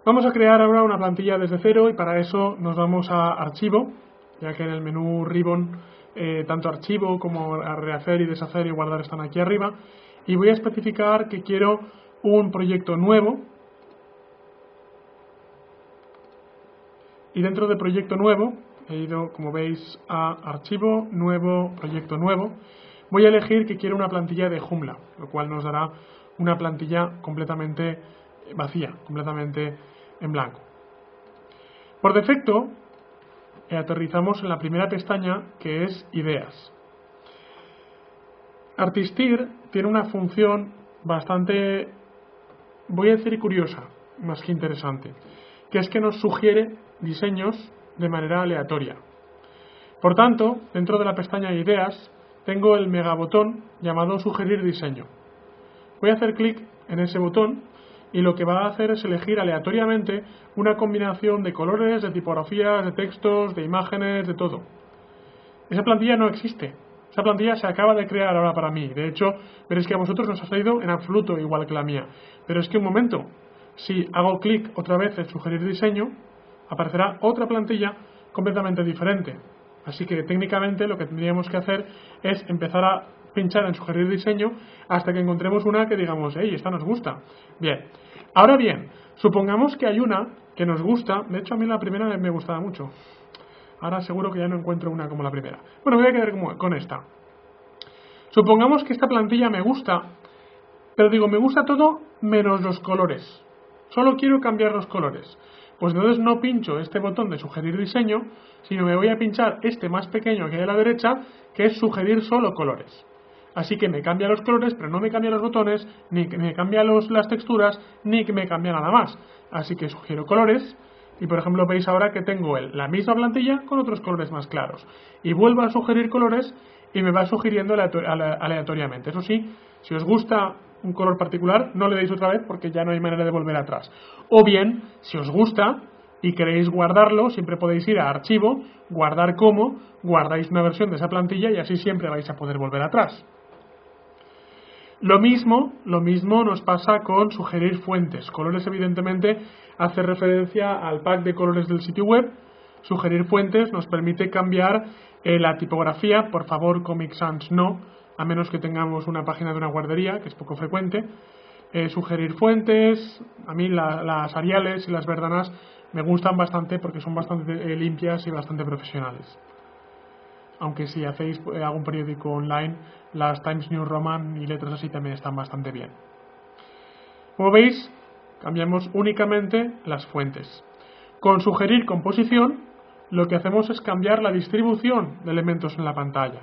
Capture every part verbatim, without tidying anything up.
Vamos a crear ahora una plantilla desde cero y para eso nos vamos a archivo, ya que en el menú Ribbon eh, tanto archivo como a rehacer y deshacer y guardar están aquí arriba, y voy a especificar que quiero un proyecto nuevo, y dentro de proyecto nuevo he ido, como veis, a archivo, nuevo, proyecto nuevo. Voy a elegir que quiero una plantilla de Joomla, lo cual nos dará una plantilla completamente vacía, completamente en blanco. Por defecto, eh, aterrizamos en la primera pestaña, que es Ideas. Artistir tiene una función bastante, voy a decir curiosa, más que interesante, que es que nos sugiere diseños de manera aleatoria. Por tanto, dentro de la pestaña Ideas, tengo el megabotón llamado Sugerir diseño. Voy a hacer clic en ese botón y lo que va a hacer es elegir aleatoriamente una combinación de colores, de tipografías, de textos, de imágenes, de todo. Esa plantilla no existe. Esa plantilla se acaba de crear ahora para mí. De hecho, veréis que a vosotros no os ha salido en absoluto igual que la mía. Pero es que un momento, si hago clic otra vez en Sugerir diseño, aparecerá otra plantilla completamente diferente. Así que técnicamente lo que tendríamos que hacer es empezar a pinchar en Sugerir diseño hasta que encontremos una que digamos, hey, esta nos gusta. Bien, ahora bien, supongamos que hay una que nos gusta. De hecho, a mí la primera me gustaba mucho. Ahora seguro que ya no encuentro una como la primera. Bueno, me voy a quedar con esta. Supongamos que esta plantilla me gusta, pero digo, me gusta todo menos los colores. Solo quiero cambiar los colores. Pues entonces no pincho este botón de Sugerir diseño, sino me voy a pinchar este más pequeño que hay a la derecha, que es Sugerir solo colores. Así que me cambia los colores, pero no me cambia los botones, ni me cambia los, las texturas, ni que me cambia nada más. Así que sugiero colores, y por ejemplo veis ahora que tengo el, la misma plantilla con otros colores más claros. Y vuelvo a sugerir colores y me va sugiriendo aleatoriamente. Eso sí, si os gusta un color particular, no le deis otra vez porque ya no hay manera de volver atrás. O bien, si os gusta y queréis guardarlo, siempre podéis ir a archivo, guardar como, guardáis una versión de esa plantilla y así siempre vais a poder volver atrás. Lo mismo, lo mismo nos pasa con sugerir fuentes. Colores evidentemente hace referencia al pack de colores del sitio web. Sugerir fuentes nos permite cambiar eh, la tipografía. Por favor, Comic Sans no, a menos que tengamos una página de una guardería, que es poco frecuente. Eh, sugerir fuentes, a mí la, las Ariales y las Verdanas me gustan bastante porque son bastante eh, limpias y bastante profesionales. Aunque si hacéis eh, algún periódico online, las Times New Roman y letras así también están bastante bien. Como veis, cambiamos únicamente las fuentes. Con sugerir composición, lo que hacemos es cambiar la distribución de elementos en la pantalla.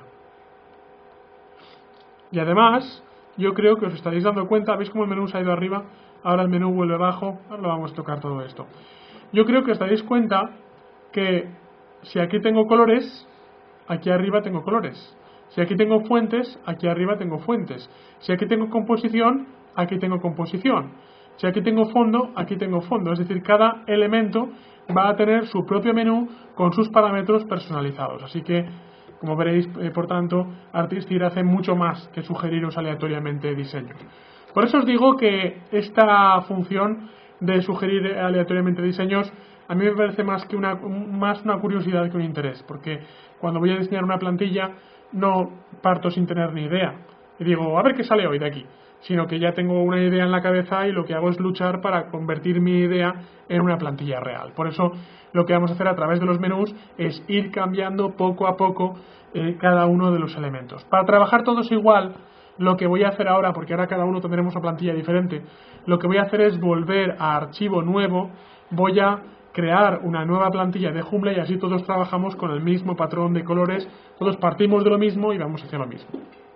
Y además, yo creo que os estaréis dando cuenta, ¿veis cómo el menú se ha ido arriba? Ahora el menú vuelve abajo, ahora lo vamos a tocar todo esto. Yo creo que os daréis cuenta que si aquí tengo colores, aquí arriba tengo colores. Si aquí tengo fuentes, aquí arriba tengo fuentes. Si aquí tengo composición, aquí tengo composición. Si aquí tengo fondo, aquí tengo fondo. Es decir, cada elemento va a tener su propio menú con sus parámetros personalizados. Así que, como veréis, eh, por tanto, Artistir hace mucho más que sugeriros aleatoriamente diseños. Por eso os digo que esta función de sugerir aleatoriamente diseños a mí me parece más que una, más una curiosidad que un interés, porque cuando voy a diseñar una plantilla no parto sin tener ni idea y digo, a ver qué sale hoy de aquí, sino que ya tengo una idea en la cabeza y lo que hago es luchar para convertir mi idea en una plantilla real. Por eso lo que vamos a hacer a través de los menús es ir cambiando poco a poco eh, cada uno de los elementos. Para trabajar todos igual, lo que voy a hacer ahora, porque ahora cada uno tendremos una plantilla diferente, lo que voy a hacer es volver a archivo nuevo, voy a crear una nueva plantilla de Joomla y así todos trabajamos con el mismo patrón de colores, todos partimos de lo mismo y vamos hacia lo mismo.